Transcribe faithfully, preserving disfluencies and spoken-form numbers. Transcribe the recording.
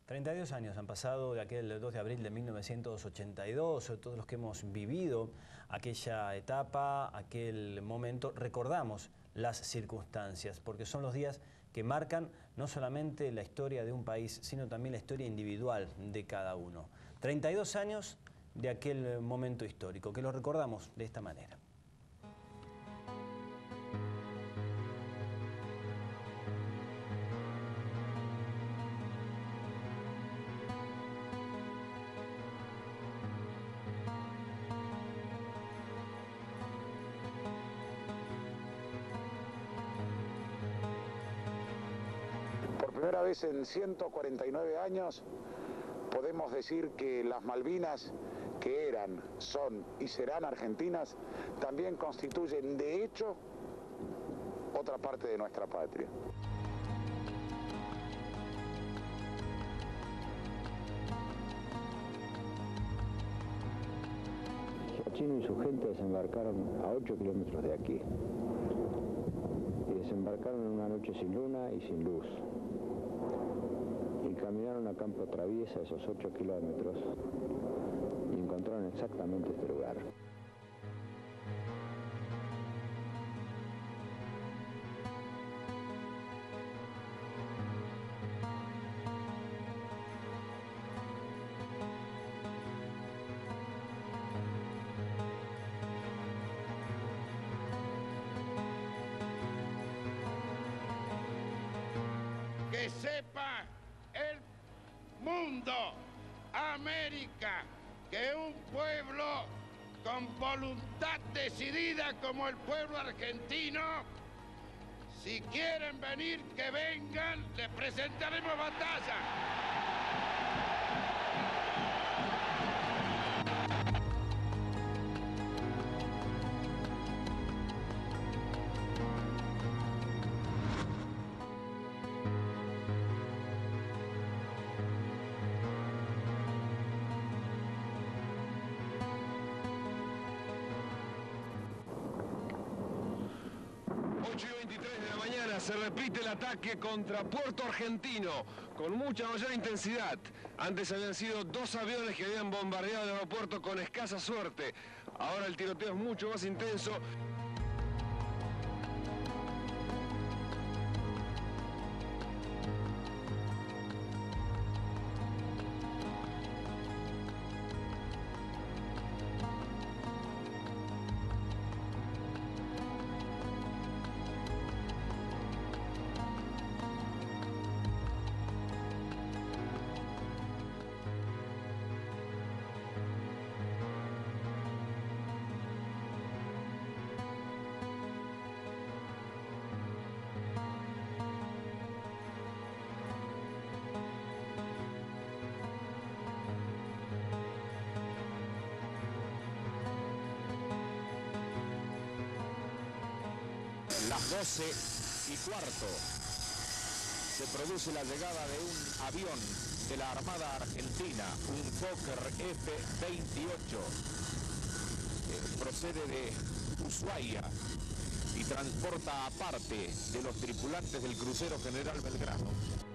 treinta y dos años han pasado de aquel dos de abril de mil novecientos ochenta y dos, todos los que hemos vivido aquella etapa, aquel momento, recordamos las circunstancias, porque son los días que marcan no solamente la historia de un país, sino también la historia individual de cada uno. treinta y dos años de aquel momento histórico, que lo recordamos de esta manera. Por primera vez en ciento cuarenta y nueve años podemos decir que las Malvinas, que eran, son y serán argentinas, también constituyen de hecho otra parte de nuestra patria. Giachino y su gente desembarcaron a ocho kilómetros de aquí. Y desembarcaron en una noche sin luna y sin luz. Y caminaron a campo traviesa esos ocho kilómetros y encontraron exactamente este lugar. Que sepa el mundo, América, que un pueblo con voluntad decidida como el pueblo argentino, si quieren venir, que vengan, les presentaremos batalla. ocho y veintitrés de la mañana se repite el ataque contra Puerto Argentino con mucha mayor intensidad. Antes habían sido dos aviones que habían bombardeado el aeropuerto con escasa suerte. Ahora el tiroteo es mucho más intenso. Las doce y cuarto se produce la llegada de un avión de la Armada Argentina, un Fokker F veintiocho, que procede de Ushuaia y transporta a parte de los tripulantes del crucero General Belgrano.